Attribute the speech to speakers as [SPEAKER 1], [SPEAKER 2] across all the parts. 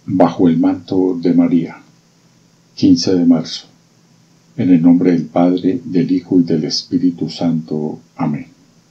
[SPEAKER 1] Bajo el manto de María, 15 de marzo. En el nombre del Padre, del Hijo y del Espíritu Santo. Amén.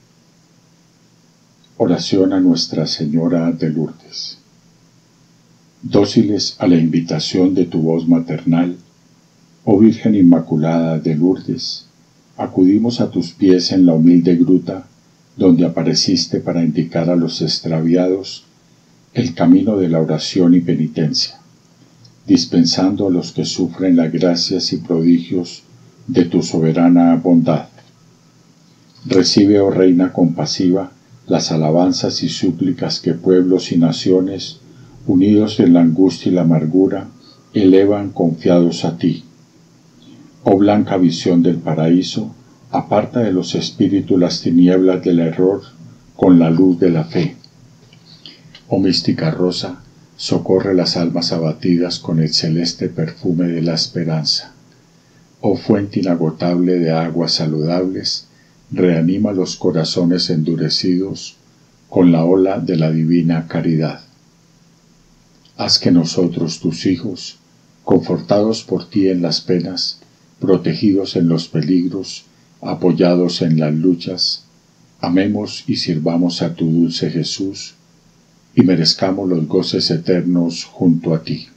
[SPEAKER 1] Oración a Nuestra Señora de Lourdes. Dóciles a la invitación de tu voz maternal, oh Virgen Inmaculada de Lourdes, acudimos a tus pies en la humilde gruta donde apareciste para indicar a los extraviados el camino de la oración y penitencia, dispensando a los que sufren las gracias y prodigios de tu soberana bondad. Recibe, oh Reina compasiva, las alabanzas y súplicas que pueblos y naciones, unidos en la angustia y la amargura, elevan confiados a ti. Oh blanca visión del paraíso, aparta de los espíritus las tinieblas del error con la luz de la fe. Oh mística rosa, socorre las almas abatidas con el celeste perfume de la esperanza. Oh fuente inagotable de aguas saludables, reanima los corazones endurecidos con la ola de la divina caridad. Haz que nosotros, tus hijos, confortados por ti en las penas, protegidos en los peligros, apoyados en las luchas, amemos y sirvamos a tu dulce Jesús, y merezcamos los goces eternos junto a ti.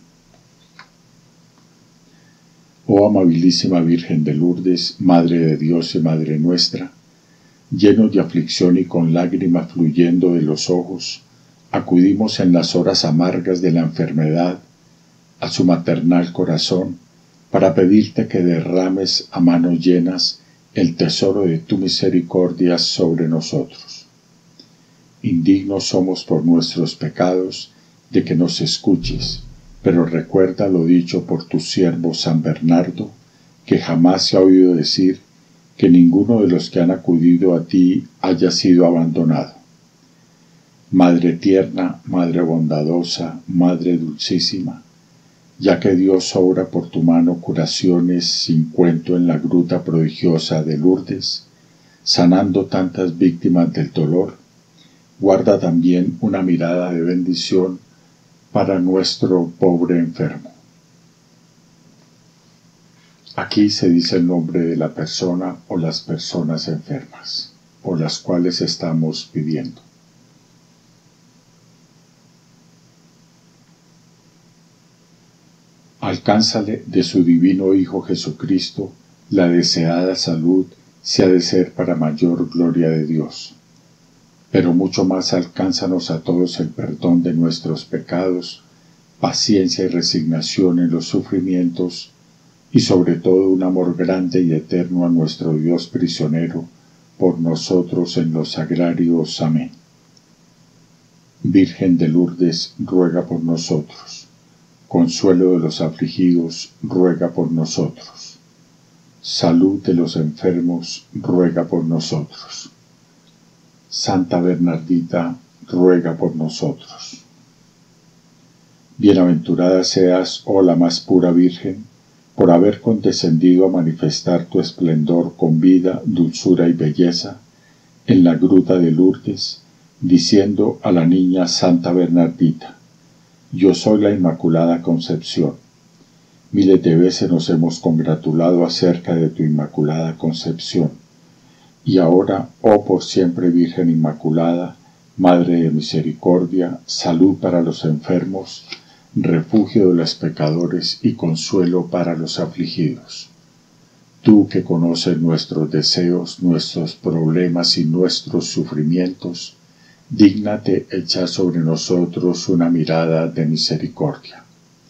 [SPEAKER 1] Oh amabilísima Virgen de Lourdes, Madre de Dios y Madre nuestra, llenos de aflicción y con lágrimas fluyendo de los ojos, acudimos en las horas amargas de la enfermedad a su maternal corazón para pedirte que derrames a manos llenas el tesoro de tu misericordia sobre nosotros. Indignos somos por nuestros pecados de que nos escuches, pero recuerda lo dicho por tu siervo San Bernardo, que jamás se ha oído decir que ninguno de los que han acudido a ti haya sido abandonado. Madre tierna, Madre bondadosa, Madre dulcísima, ya que Dios obra por tu mano curaciones sin cuento en la gruta prodigiosa de Lourdes, sanando tantas víctimas del dolor, guarda también una mirada de bendición para nuestro pobre enfermo. Aquí se dice el nombre de la persona o las personas enfermas, por las cuales estamos pidiendo. Alcánzale de su divino Hijo Jesucristo la deseada salud, si ha de ser para mayor gloria de Dios. Pero mucho más alcánzanos a todos el perdón de nuestros pecados, paciencia y resignación en los sufrimientos, y sobre todo un amor grande y eterno a nuestro Dios prisionero, por nosotros en los sagrarios. Amén. Virgen de Lourdes, ruega por nosotros. Consuelo de los afligidos, ruega por nosotros. Salud de los enfermos, ruega por nosotros. Santa Bernardita, ruega por nosotros. Bienaventurada seas, oh la más pura Virgen, por haber condescendido a manifestar tu esplendor con vida, dulzura y belleza en la gruta de Lourdes, diciendo a la niña Santa Bernardita: yo soy la Inmaculada Concepción. Miles de veces nos hemos congratulado acerca de tu Inmaculada Concepción. Y ahora, oh por siempre Virgen Inmaculada, Madre de Misericordia, salud para los enfermos, refugio de los pecadores y consuelo para los afligidos. Tú que conoces nuestros deseos, nuestros problemas y nuestros sufrimientos, dígnate echar sobre nosotros una mirada de misericordia.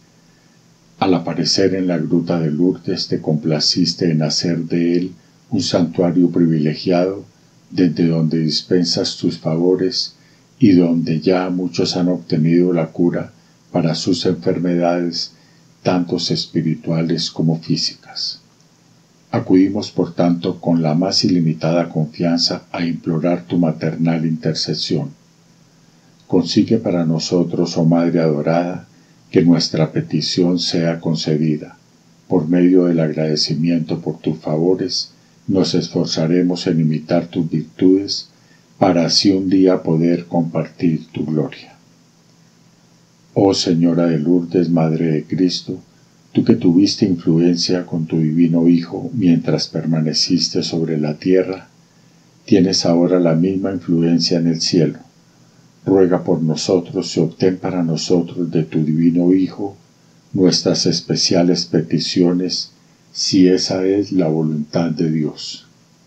[SPEAKER 1] Al aparecer en la gruta de Lourdes te complaciste en hacer de él un santuario privilegiado, desde donde dispensas tus favores y donde ya muchos han obtenido la cura para sus enfermedades, tanto espirituales como físicas. Acudimos, por tanto, con la más ilimitada confianza a implorar tu maternal intercesión. Consigue para nosotros, oh Madre adorada, que nuestra petición sea concedida. Por medio del agradecimiento por tus favores, nos esforzaremos en imitar tus virtudes, para así un día poder compartir tu gloria. Oh Señora de Lourdes, Madre de Cristo, tú que tuviste influencia con tu divino Hijo mientras permaneciste sobre la tierra, tienes ahora la misma influencia en el cielo. Ruega por nosotros y obtén para nosotros de tu divino Hijo nuestras especiales peticiones, si esa es la voluntad de Dios.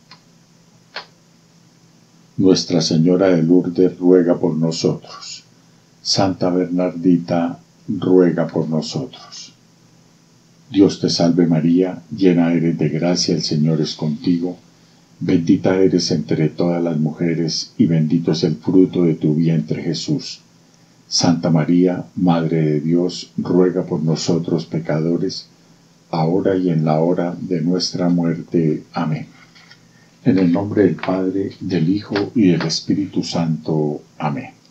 [SPEAKER 1] Nuestra Señora de Lourdes ruega por nosotros. Santa Bernardita ruega por nosotros. Dios te salve María, llena eres de gracia, el Señor es contigo. Bendita eres entre todas las mujeres, y bendito es el fruto de tu vientre Jesús. Santa María, Madre de Dios, ruega por nosotros pecadores, ahora y en la hora de nuestra muerte. Amén. En el nombre del Padre, del Hijo y del Espíritu Santo. Amén.